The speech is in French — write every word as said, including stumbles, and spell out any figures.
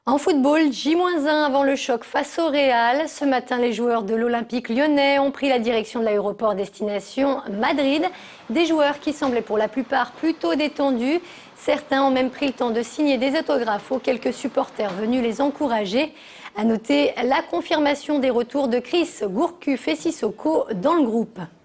En football, J un avant le choc face au Real. Ce matin, les joueurs de l'Olympique lyonnais ont pris la direction de l'aéroport destination Madrid. Des joueurs qui semblaient pour la plupart plutôt détendus. Certains ont même pris le temps de signer des autographes aux quelques supporters venus les encourager. À noter la confirmation des retours de Chris Gourcuff et Sissoko dans le groupe.